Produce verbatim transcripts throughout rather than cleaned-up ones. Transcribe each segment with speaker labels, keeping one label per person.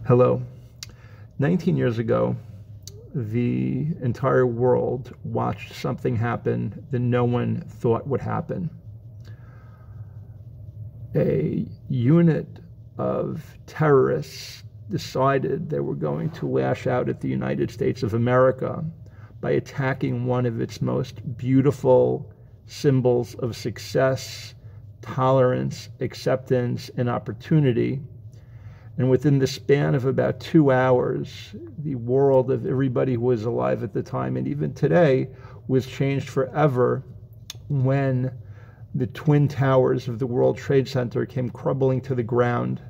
Speaker 1: Hello. nineteen years ago, the entire world watched something happen that no one thought would happen. A unit of terrorists decided they were going to lash out at the United States of America by attacking one of its most beautiful symbols of success, tolerance, acceptance, and opportunity. And within the span of about two hours, the world of everybody who was alive at the time, and even today, was changed forever when the twin towers of the World Trade Center came crumbling to the ground,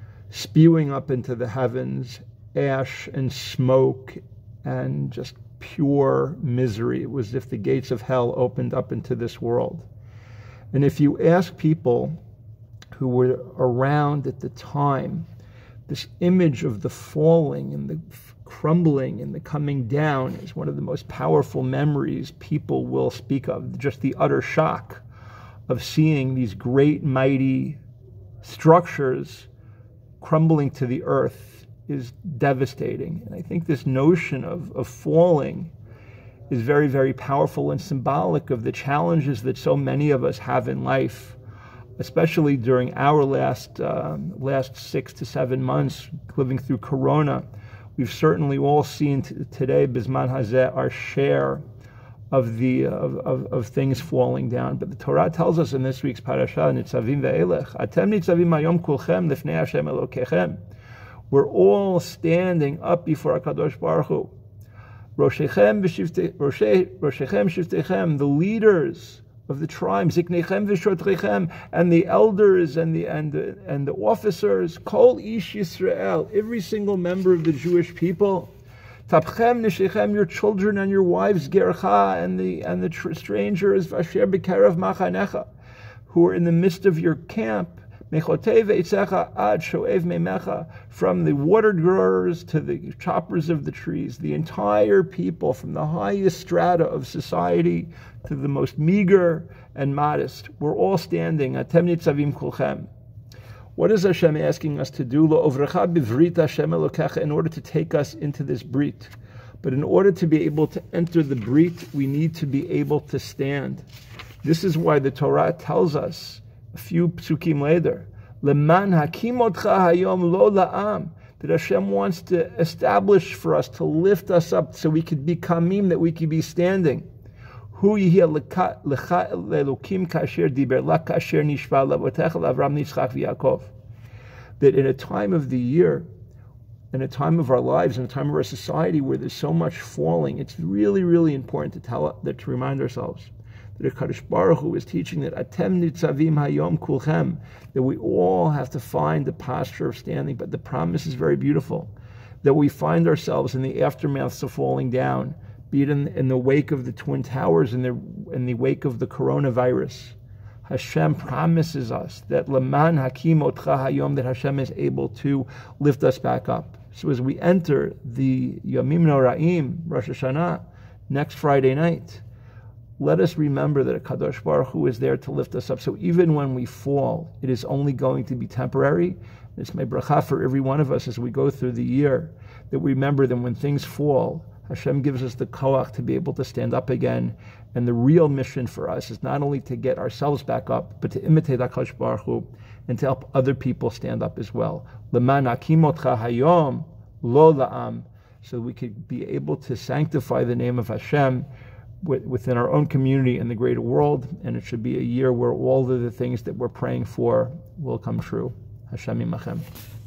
Speaker 1: spewing up into the heavens, ash and smoke and just pure misery. It was as if the gates of hell opened up into this world. And if you ask people who were around at the time, this image of the falling and the crumbling and the coming down is one of the most powerful memories people will speak of. Just the utter shock of seeing these great, mighty structures crumbling to the earth is devastating. And I think this notion of, of falling is very, very powerful and symbolic of the challenges that so many of us have in life, especially during our last um, last six to seven months living through Corona. We've certainly all seen t- today, Bizman Hazeh, our share of the of, of, of things falling down. But the Torah tells us in this week's parasha, Nitzavim ve'elech, Atem nitzavim hayom kulchem lifnei Hashem Elokechem. We're all standing up before HaKadosh Baruch Hu. Roshechem v'shiftechem, Roshechem shiftechem, the leaders of the tribes, Ziknechem v'shotrechem, and the elders and the and the, and the officers, Kol Ish Yisrael, every single member of the Jewish people, Tapchem neshechem, your children and your wives, Gercha, and the and the tr- strangers, Vasher b'kerev machanecha, who are in the midst of your camp, Mechotei ve'itzecha ad shoev meimecha, from the water growers to the choppers of the trees, the entire people, from the highest strata of society to the most meager and modest, we're all standing. Atem nitzavim kulchem. What is Hashem asking us to do? Lo ovrecha bivrit Hashem Elokecha, in order to take us into this brit. But in order to be able to enter the brit, we need to be able to stand. This is why the Torah tells us a few psukim later, Leman hakim otcha hayom lo la'am, that Hashem wants to establish for us, to lift us up so we could be kamim, that we could be standing. Hu yihya lecha lelokim kasher diber la kasher nishva lavotecha Avram Yitzchak v'Yaakov. That in a time of the year, in a time of our lives, in a time of our society where there's so much falling, it's really, really important to tell that to remind ourselves that HaKadosh Baruch Hu is teaching that Atem nitzavim hayom kulchem, that we all have to find the posture of standing. But the promise is very beautiful, that we find ourselves in the aftermaths of falling down, be it in, in the wake of the Twin Towers, in the in the wake of the coronavirus. Hashem promises us that Leman hakim otcha hayom, that Hashem is able to lift us back up. So as we enter the Yomim Noraim, Rosh Hashanah, next Friday night, let us remember that HaKadosh Baruch Hu is there to lift us up. So even when we fall, it is only going to be temporary. It's my bracha for every one of us as we go through the year, that we remember that when things fall, Hashem gives us the koach to be able to stand up again. And the real mission for us is not only to get ourselves back up, but to imitate HaKadosh Baruch Hu and to help other people stand up as well. Leman hakim otcha hayom lo la'am, so we could be able to sanctify the name of Hashem within our own community and the greater world, and it should be a year where all of the things that we're praying for will come true. Hashem imachem.